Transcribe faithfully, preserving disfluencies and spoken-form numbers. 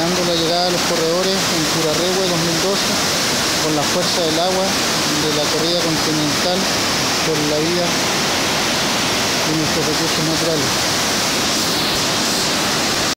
preparando la llegada de los corredores en Curarrehue dos mil doce con la fuerza del agua de la corrida continental por la vida de nuestros recursos naturales.